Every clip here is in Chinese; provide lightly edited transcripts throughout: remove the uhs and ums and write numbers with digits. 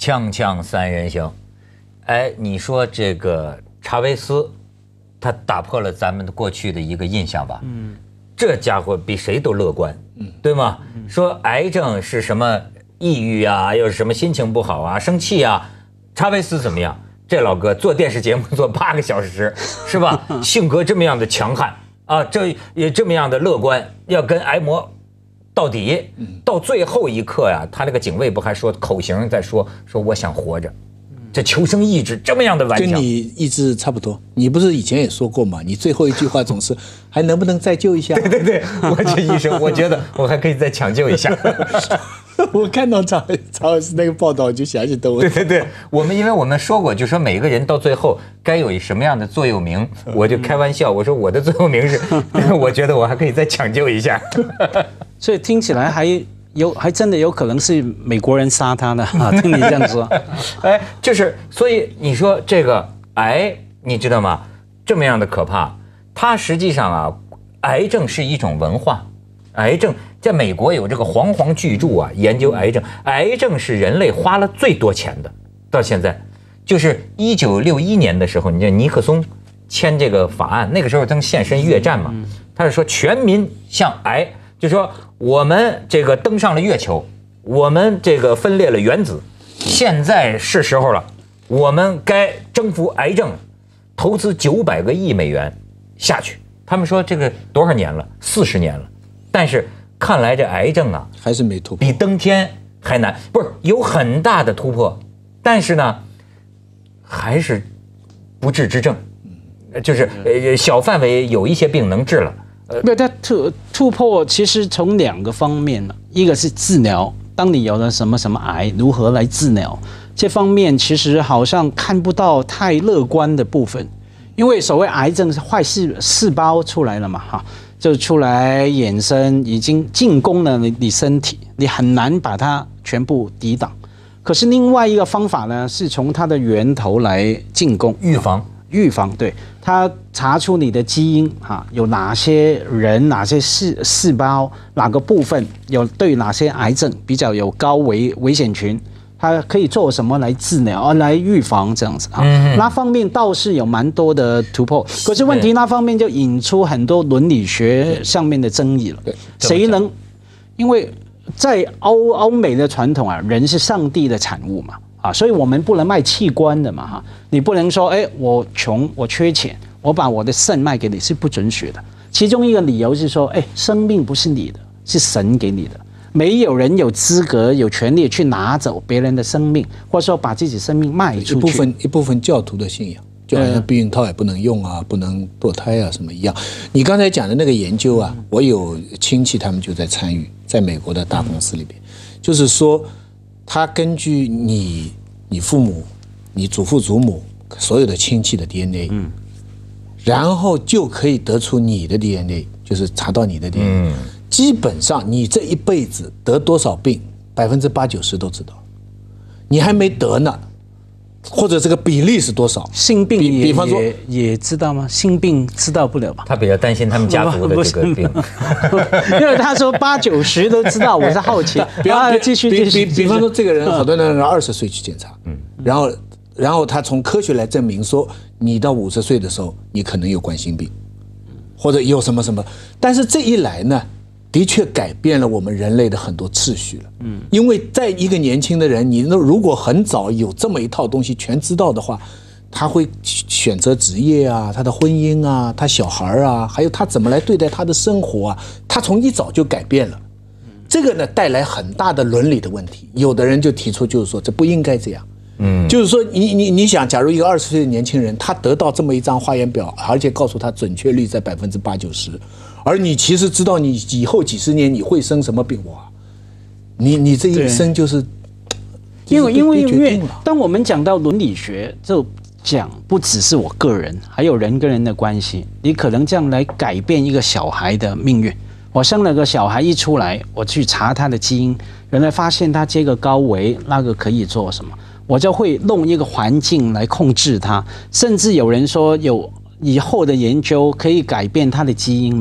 锵锵三人行，哎，你说这个查韦斯，他打破了咱们过去的一个印象吧？这家伙比谁都乐观，对吗？说癌症是什么抑郁啊，又是什么心情不好啊，生气啊，查韦斯怎么样？这老哥做电视节目做8个小时，是吧？性格这么样的强悍啊，这也这么样的乐观，要跟癌魔到底，到最后一刻呀，他那个警卫不还说口型在说我想活着，这求生意志这么样的顽强， 跟你意志差不多。你不是以前也说过吗？你最后一句话总是还能不能再救一下？ 对，我这医生，我觉得我还可以再抢救一下。 我看到曹老师那个报道，我就想起窦文。 对，因为我们说过，就说每个人到最后该有什么样的座右铭，我就开玩笑，我说我的座右铭是，我觉得我还可以再抢救一下。 所以听起来还真的有可能是美国人杀他的啊！听你这样说， 哎，就是所以你说这个癌，你知道吗？这么样的可怕，它实际上啊，癌症是一种文化，癌症在美国有这个煌煌巨著啊，研究癌症，癌症是人类花了最多钱的，到现在，就是1961年的时候，你知道尼克松签这个法案，那个时候正现身越战嘛，他是说全民向癌。就说我们这个登上了月球，我们这个分裂了原子，现在是时候了，我们该征服癌症，投资900个亿美元下去。他们说这个多少年了？40年了，但是看来这癌症啊还是没突破， 比登天还难，不是有很大的突破，但是呢，还是不治之症，就是小范围有一些病能治了。 对，它突破其实从2个方面了，一个是治疗，当你有了什么癌，如何来治疗，这方面其实好像看不到太乐观的部分，因为所谓癌症是坏细胞出来了嘛，哈，就出来衍生，已经进攻了你身体，你很难把它全部抵挡。可是另外一个方法呢，是从它的源头来进攻，预防，对，它查出你的基因有哪些人、哪些细胞、哪个部分有对哪些癌症比较有高危险群，它可以做什么来治疗、来预防这样子啊？那方面倒是有蛮多的突破，可是问题那方面就引出很多伦理学上面的争议了。谁能？因为在欧美的传统啊，人是上帝的产物嘛。所以我们不能卖器官的嘛，你不能说，我穷，我缺钱，我把我的肾卖给你，是不准许的。其中一个理由是说，生命不是你的，是神给你的，没有人有资格、有权利去拿走别人的生命，或者说把自己生命卖出去。 一部分教徒的信仰，就好像避孕套也不能用啊，不能堕胎啊，什么一样。你刚才讲的那个研究啊，我有亲戚他们就在参与，在美国的大公司里边，就是说。他根据你父母、你祖父祖母所有的亲戚的 DNA，然后就可以得出你的 DNA， 就是查到你的 DNA。基本上你这一辈子得多少病，80%-90%都知道，你还没得呢，或者这个比例是多少？ 性病比方说也知道吗？性病知道不了吧？ 他比较担心他们家族的这个病， 因为他说80-90%都知道，我是好奇。继续。 比方说这个人，好多人20岁去检查，然后他从科学来证明说，你到50岁的时候，你可能有冠心病，或者有什么什么。但是这一来呢，的确改变了我们人类的很多秩序了。因为在一个年轻的人，你如果很早有这么一套东西全知道的话，他会选择职业啊，他的婚姻啊，他小孩啊，还有他怎么来对待他的生活啊，他从一早就改变了。这个呢，带来很大的伦理的问题。有的人就提出，就是说这不应该这样。就是说你想，假如一个20岁的年轻人，他得到这么一张化验表，而且告诉他准确率在80%-90%，而你其实知道你以后几十年你会生什么病，哇，你这一生就是因为当我们讲到伦理学，就讲不只是我个人，还有人跟人的关系。你可能这样来改变一个小孩的命运。我生了个小孩一出来，我去查他的基因，原来发现他这个高危，那个可以做什么，我就会弄一个环境来控制他。甚至有人说有以后的研究可以改变他的基因嘛，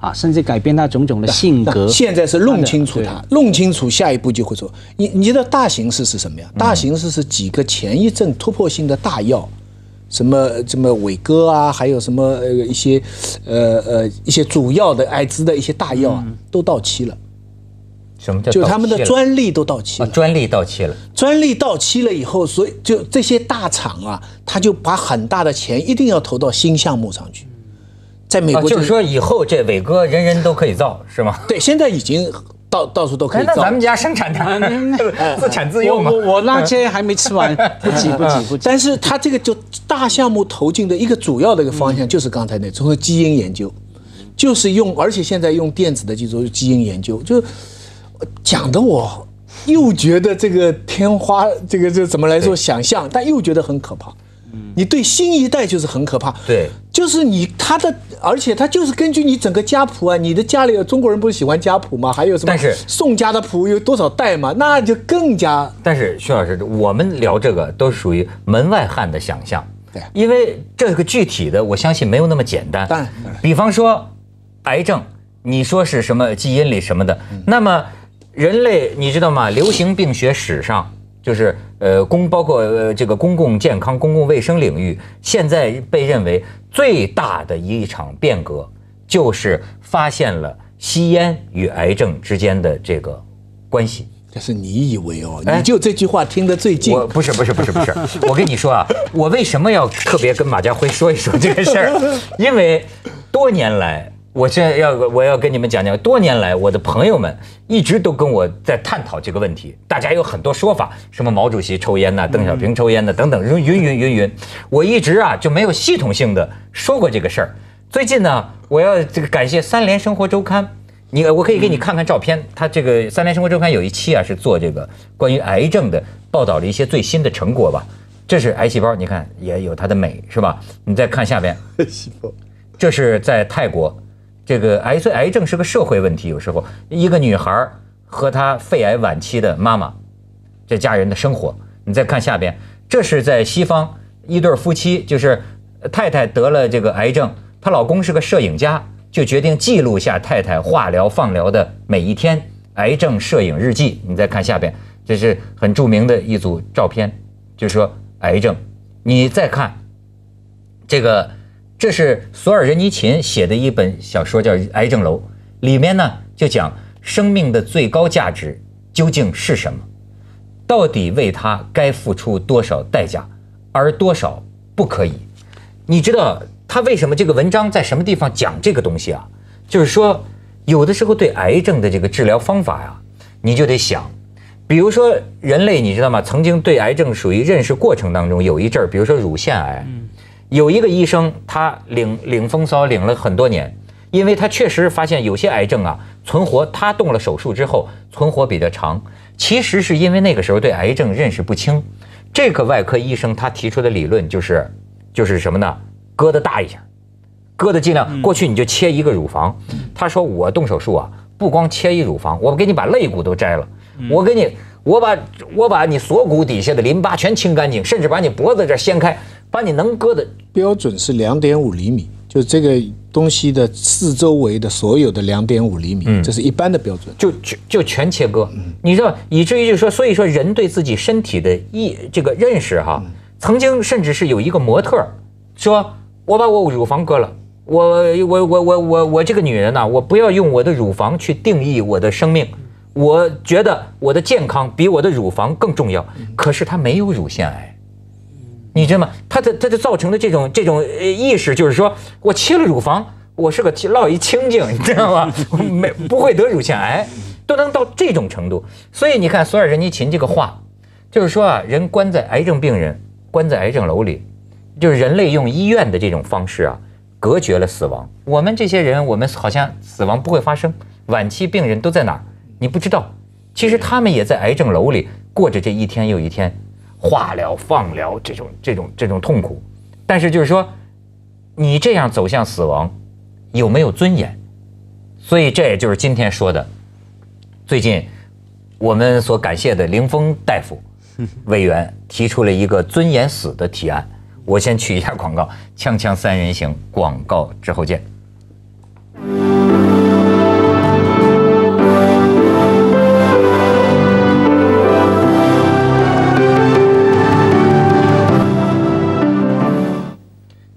啊，甚至改变他种种的性格。 现在是弄清楚它，弄清楚下一步就会做。你知道大形势是什么呀？大形势是几个前一阵突破性的大药，什么伟哥啊，还有什么一些主要的艾滋的一些大药啊，都到期了。 什么叫就他们的专利都到期了？ 专利到期了。 专利到期了以后，所以就这些大厂啊，他就把很大的钱一定要投到新项目上去。在美国就是说以后这伟哥人人都可以造，是吗？ 对，现在已经到处都可以造。 那咱们家生产的自产自用嘛。 我那些还没吃完，不急。 但是他这个就大项目投进的一个主要的一个方向，就是刚才那从基因研究，就是而且现在用电子的技术基因研究，就讲的我又觉得这个天花这怎么来说想象，但又觉得很可怕。你对新一代就是很可怕， 对， 就是而且他就是根据你整个家谱啊，你的家里有中国人不是喜欢家谱吗？还有什么？ 但是宋家的谱有多少代嘛？那就更加。 但是徐老师，我们聊这个都属于门外汉的想象， 对， 因为这个具体的，我相信没有那么简单。 当然， 比方说癌症，你说是什么基因里什么的，那么人类你知道吗？流行病学史上。就是包括这个公共健康、公共卫生领域，现在被认为最大的一场变革，就是发现了吸烟与癌症之间的这个关系。 但是你以为哦，你就这句话听得最近？ 不是，我跟你说啊，我为什么要特别跟马家辉说一说这个事儿？因为多年来。我要跟你们讲讲，多年来我的朋友们一直都跟我在探讨这个问题，大家有很多说法，什么毛主席抽烟呐，邓小平抽烟呐，等等，云。我一直啊就没有系统性的说过这个事儿。最近呢，我要这个感谢三联生活周刊，我可以给你看看照片，它这个三联生活周刊有一期啊是做这个关于癌症的，报道了一些最新的成果吧。这是癌细胞，你看也有它的美，是吧？你再看下边，癌细胞，这是在泰国。这个癌症是个社会问题，有时候一个女孩和她肺癌晚期的妈妈，这家人的生活。你再看下边，这是在西方一对夫妻，就是太太得了这个癌症，她老公是个摄影家，就决定记录下太太化疗放疗的每一天，癌症摄影日记。你再看下边，这是很著名的一组照片，就是说癌症。你再看这个。这是索尔仁尼琴写的一本小说，叫《癌症楼》，里面呢就讲生命的最高价值究竟是什么，到底为它该付出多少代价，而多少不可以。你知道他为什么这个文章在什么地方讲这个东西啊？就是说有的时候对癌症的这个治疗方法呀，你就得想，比如说人类你知道吗？曾经对癌症属于认识过程当中有一阵儿，比如说乳腺癌。有一个医生，他领风骚领了很多年，因为他确实发现有些癌症啊存活，他动了手术之后存活比较长。其实是因为那个时候对癌症认识不清。这个外科医生他提出的理论就是什么呢？割得大一下，割的尽量。过去你就切一个乳房，他说我动手术啊，不光切一乳房，我给你把肋骨都摘了，我把你锁骨底下的淋巴全清干净，甚至把你脖子这掀开。把你能割的标准是2.5厘米，就这个东西的四周围的所有的2.5厘米，这是一般的标准， 就全切割。你知道，以至于就是说，所以说人对自己身体的这个认识哈，曾经甚至是有一个模特说，我把我乳房割了，我这个女人呢，我不要用我的乳房去定义我的生命，我觉得我的健康比我的乳房更重要。可是她没有乳腺癌。你知道吗？它的造成的这种意识，就是说我切了乳房，我是个落一清净，你知道吗？不会得乳腺癌，都能到这种程度。所以你看索尔仁尼琴这个话，就是说啊，人癌症病人关在癌症楼里，就是人类用医院的这种方式啊，隔绝了死亡。我们这些人，我们好像死亡不会发生，晚期病人都在哪儿？你不知道，其实他们也在癌症楼里过着这一天又一天。化疗、放疗这种痛苦，但是就是说，你这样走向死亡，有没有尊严？所以这也就是今天说的，最近我们所感谢的凌峰大夫委员提出了一个尊严死的提案。我先去一下广告，锵锵三人行，广告之后见。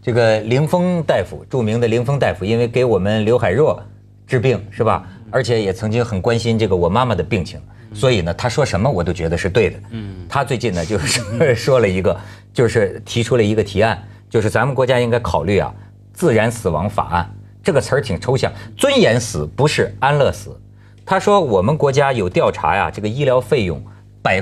这个凌峰大夫，著名的凌峰大夫，因为给我们刘海若治病是吧？而且也曾经很关心这个我妈妈的病情，所以呢，他说什么我都觉得是对的。他最近呢就是说了一个，就是提出了一个提案，就是咱们国家应该考虑啊，自然死亡法案。这个词儿挺抽象，尊严死不是安乐死。他说我们国家有调查呀，这个医疗费用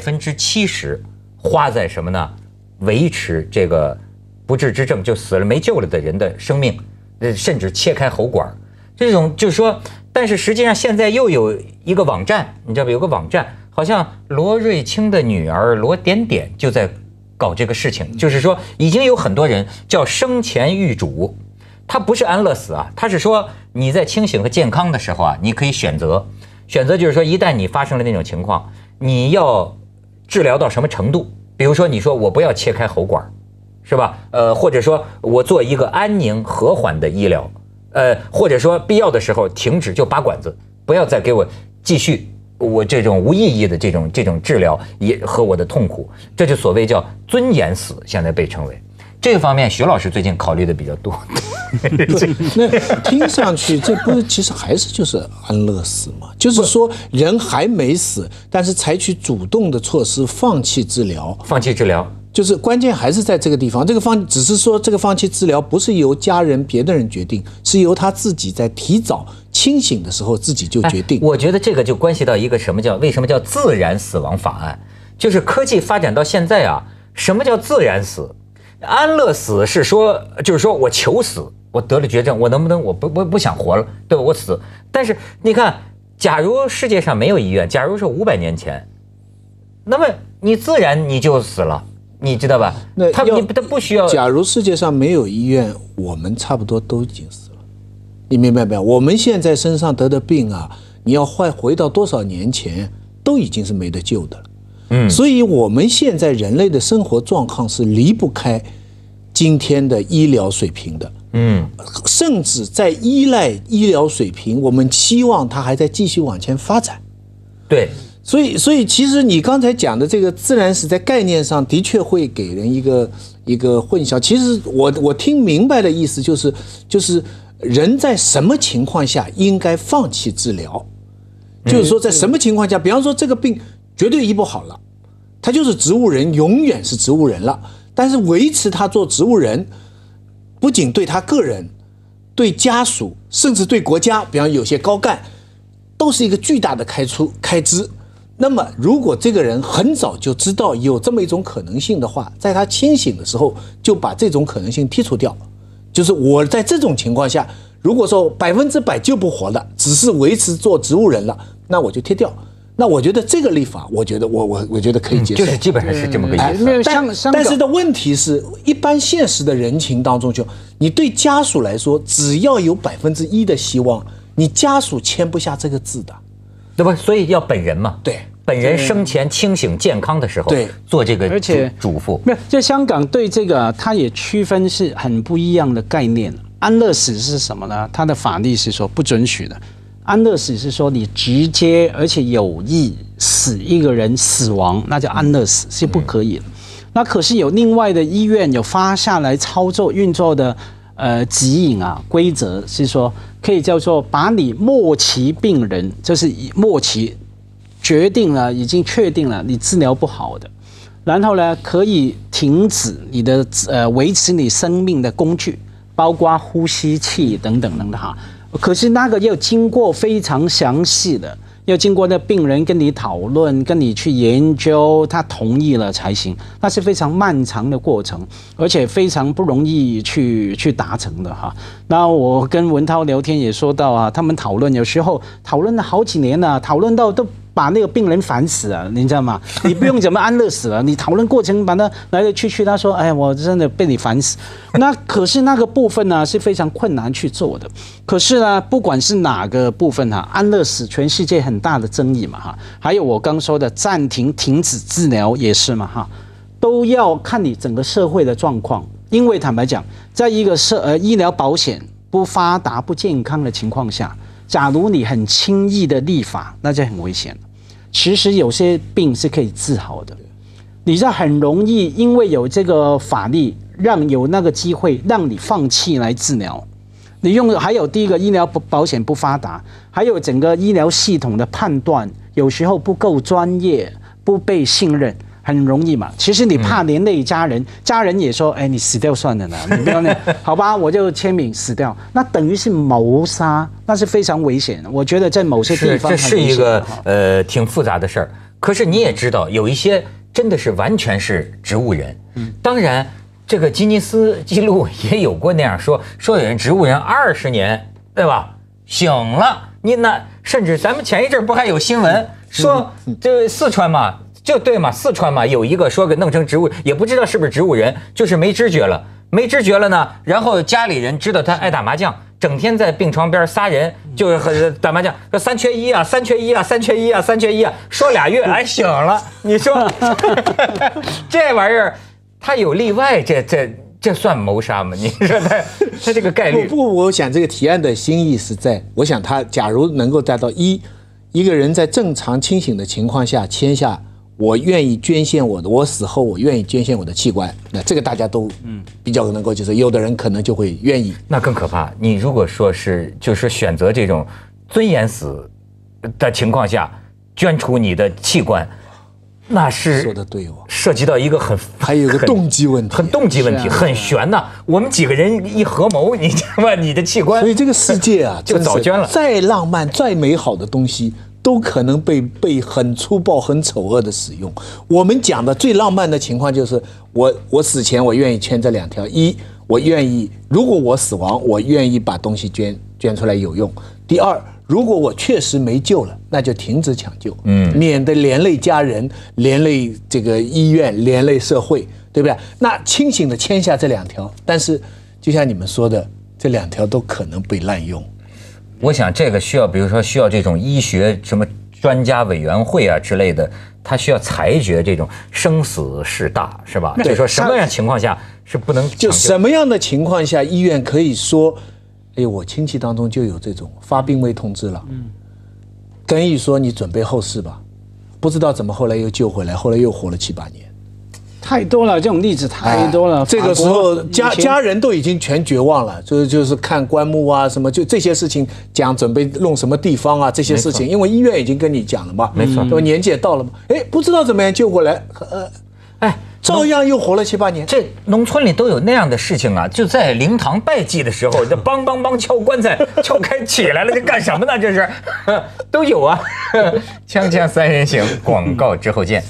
70%花在什么呢？维持这个不治之症，就死了没救了的人的生命，甚至切开喉管。这种就是说，但是实际上现在又有一个网站，你知道吧？有个网站，好像罗瑞卿的女儿罗点点就在搞这个事情，就是说已经有很多人叫生前预嘱，他不是安乐死啊，他是说你在清醒和健康的时候啊，你可以选择就是说，一旦你发生了那种情况，你要治疗到什么程度？比如说你说我不要切开喉管，是吧？或者说我做一个安宁和缓的医疗。或者说必要的时候停止，就拔管子，不要再给我继续我这种无意义的这种治疗也和我的痛苦，这就所谓叫尊严死，现在被称为这个方面。徐老师最近考虑的比较多。 那听上去这不是其实还是就是安乐死吗？就是说人还没死，但是采取主动的措施放弃治疗，就是关键还是在这个地方，只是说这个放弃治疗不是由家人别的人决定，是由他自己在提早清醒的时候自己就决定。 我觉得这个就关系到一个为什么叫自然死亡法案，就是科技发展到现在啊，什么叫自然死？安乐死是说，就是说我求死，我得了绝症，我能不能我不想活了，对吧？我死。但是你看，假如世界上没有医院，假如是500年前，那么你自然你就死了。你知道吧？他不需要。 假如世界上没有医院，我们差不多都已经死了。你明白没有？我们现在身上得的病啊，你要回到多少年前，都已经是没得救的了。所以我们现在人类的生活状况是离不开今天的医疗水平的。甚至在依赖医疗水平，我们期望它还在继续往前发展。 对。 所以其实你刚才讲的这个自然死在概念上的确会给人一个混淆。其实我听明白的意思就是人在什么情况下应该放弃治疗，就是说在什么情况下，比方说这个病绝对医不好了，他就是植物人，永远是植物人了。但是维持他做植物人，不仅对他个人、对家属，甚至对国家，比方有些高干，都是一个巨大的开支。那么如果这个人很早就知道有这么一种可能性的话，在他清醒的时候就把这种可能性剔除掉，就是我在这种情况下，如果说100%就不活了，只是维持做植物人了，那我就贴掉。那我觉得这个立法，我觉得可以接受， 就是基本上是这么个意思。但是的问题是，一般现实的人情当中，就你对家属来说，只要有1%的希望，你家属签不下这个字的。 对吧？所以要本人嘛， 对， 本人生前清醒健康的时候，对，做这个嘱咐。 没有，就香港对这个，它也区分是很不一样的概念。安乐死是什么呢？它的法律是说不准许的。安乐死是说你直接而且有意使一个人死亡，那叫安乐死，是不可以的。那可是有另外的医院有发下来操作运作的指引啊，规则是说可以叫做把你末期病人，就是末期决定了已经确定了你治疗不好的，然后呢可以停止你的维持你生命的工具，包括呼吸器等等的哈。可是那个要经过非常详细的，要经过那病人跟你讨论，跟你去研究，他同意了才行，那是非常漫长的过程，而且非常不容易去达成的哈。那我跟文涛聊天也说到啊，他们讨论有时候讨论了好几年了，讨论到都把那个病人烦死了，你知道吗？你不用怎么安乐死了，你讨论过程把他来来去去，他说：“哎，我真的被你烦死。”那可是那个部分呢是非常困难去做的。可是呢，不管是哪个部分哈，安乐死全世界很大的争议嘛哈，还有我刚说的暂停、停止治疗也是嘛哈，都要看你整个社会的状况。因为坦白讲，在一个医疗保险不发达、不健康的情况下，假如你很轻易的立法，那就很危险了。其实有些病是可以治好的，你这很容易因为有这个法律让有那个机会让你放弃来治疗。你用还有第一个医疗保险不发达，还有整个医疗系统的判断有时候不够专业，不被信任。很容易嘛，其实你怕连累家人，家人也说，哎，你死掉算了啦，你不要那样，好吧，我就签名死掉，那等于是谋杀，那是非常危险的。我觉得在某些地方这是一个挺复杂的事儿。可是你也知道，有一些真的是完全是植物人。当然，这个吉尼斯纪录也有过那样说有人植物人20年，对吧？醒了，你那甚至咱们前一阵不还有新闻说，这四川嘛。就对嘛，四川嘛，有一个说给弄成植物，也不知道是不是植物人，就是没知觉了呢。然后家里人知道他爱打麻将，整天在病床边撒人，就是打麻将，说3缺1啊，3缺1啊，3缺1啊，3缺1啊，说2月哎醒了，你说这玩意儿他有例外，这算谋杀吗？你说他这个概率不，我想这个提案的心意是在，我想他假如能够达到一个人在正常清醒的情况下签下。我愿意捐献我死后我愿意捐献我的器官，那这个大家都比较能够接受，有的人可能就会愿意。 那更可怕，你如果说是就是选择这种尊严死的情况下捐出你的器官，那是说的对哦， 涉及到一个还有一个动机问题， 很悬呐。我们几个人一合谋，你知道吧？你的器官， 所以这个世界啊， 就早捐了。 再浪漫、再美好的东西。都可能被很粗暴、很丑恶的使用。我们讲的最浪漫的情况就是，我死前我愿意签这2条：一，我愿意，如果我死亡，我愿意把东西捐出来有用；第二，如果我确实没救了，那就停止抢救，免得连累家人、连累这个医院、连累社会，对不对？那清醒的签下这2条，但是就像你们说的，这2条都可能被滥用。 我想这个需要，比如说需要这种医学什么专家委员会啊之类的，他需要裁决这种生死事大，是吧？就是说什么样情况下是不能就什么样的情况下医院可以说，哎，我亲戚当中就有这种发病危通知了，跟医说你准备后事吧，不知道怎么后来又救回来，后来又活了7、8年。 太多了，这种例子太多了。 这个时候家人都已经全绝望了，就是看棺木啊什么，就这些事情讲准备弄什么地方啊这些事情，因为医院已经跟你讲了嘛， 没错， 对吧？年纪也到了嘛，哎，不知道怎么样救过来，照样又活了7、8年。 这农村里都有那样的事情啊，就在灵堂拜祭的时候，这梆梆梆敲棺材，敲开起来了，这干什么呢？这是都有啊。锵锵三人行，广告之后见。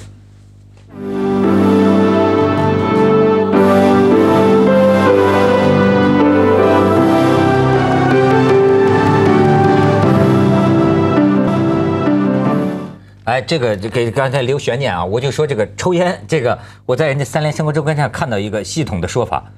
哎，这个给刚才留悬念啊，我就说这个抽烟，这个我在人家3联生活周刊上看到一个系统的说法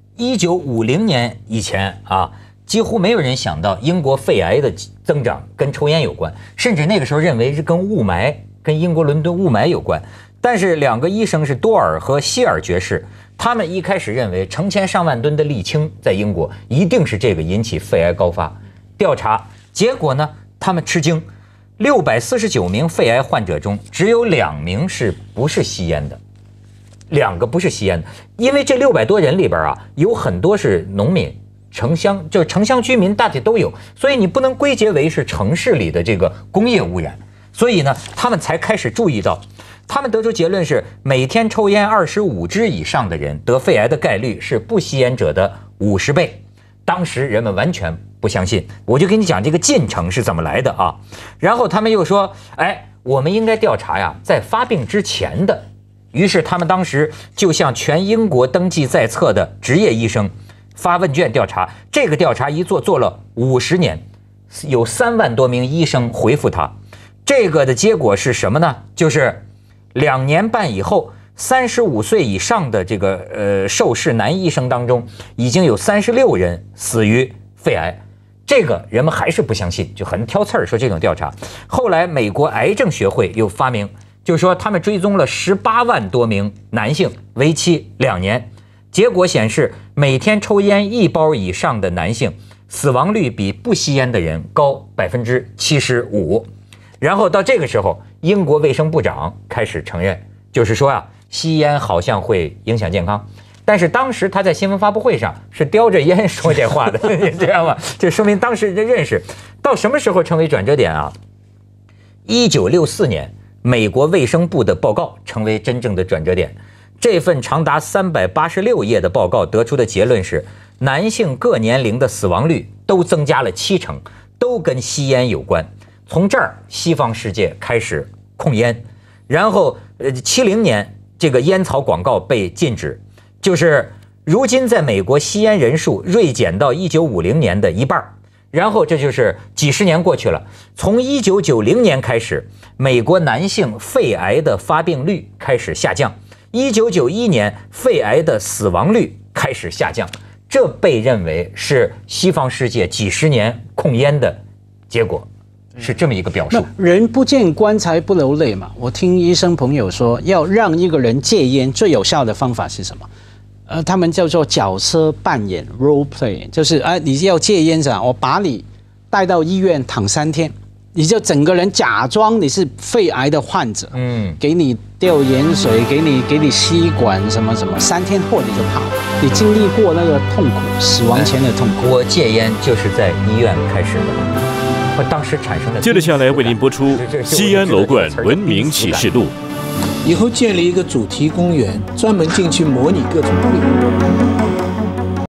，1950年以前啊，几乎没有人想到英国肺癌的增长跟抽烟有关，甚至那个时候认为是跟雾霾，跟英国伦敦雾霾有关。但是2个医生是多尔和希尔爵士，他们一开始认为成千上万吨的沥青在英国一定是这个引起肺癌高发。调查结果呢，他们吃惊。649名肺癌患者中，只有2名不是吸烟的，2个不是吸烟的，因为这600多人里边啊，有很多是农民、城乡，就是城乡居民大体都有，所以你不能归结为是城市里的这个工业污染，所以呢，他们才开始注意到，他们得出结论是，每天抽烟25支以上的人得肺癌的概率是不吸烟者的50倍。当时人们完全不相信，我就给你讲这个进程是怎么来的啊。然后他们又说，哎，我们应该调查呀，在发病之前的。于是他们当时就向全英国登记在册的职业医生发问卷调查。这个调查一做了50年，有3万多名医生回复他。这个的结果是什么呢？就是2年半以后。35岁以上的这个受试男医生当中，已经有36人死于肺癌，这个人们还是不相信，就很挑刺儿说这种调查。后来美国癌症学会又发明，就是说他们追踪了18万多名男性，为期2年，结果显示每天抽烟1包以上的男性死亡率比不吸烟的人高75%。然后到这个时候，英国卫生部长开始承认，就是说啊，吸烟好像会影响健康。 但是当时他在新闻发布会上是叼着烟说这话的，你知道吗？这说明当时人的认识到什么时候成为转折点啊？1964年，美国卫生部的报告成为真正的转折点。这份长达386页的报告得出的结论是，男性各年龄的死亡率都增加了70%，都跟吸烟有关。从这儿，西方世界开始控烟，然后70年这个烟草广告被禁止，就是如今在美国吸烟人数锐减到1950年的一半。然后这就是几十年过去了，从1990年开始，美国男性肺癌的发病率开始下降，1991年肺癌的死亡率开始下降，这被认为是西方世界几十年控烟的结果，是这么一个表述。 人不见棺材不流泪嘛。我听医生朋友说，要让一个人戒烟，最有效的方法是什么？他们叫做角色扮演 （role play）， 就是你要戒烟是吧？我把你带到医院躺3天，你就整个人假装你是肺癌的患者，给你吊盐水，给你吸管什么什么，3天后你就跑，你经历过那个痛苦，死亡前的痛苦。 我戒烟就是在医院开始的，我当时产生了。 接着下来为您播出《西安楼冠文明启示录》。 以后建立一个主题公园，专门进去模拟各种病。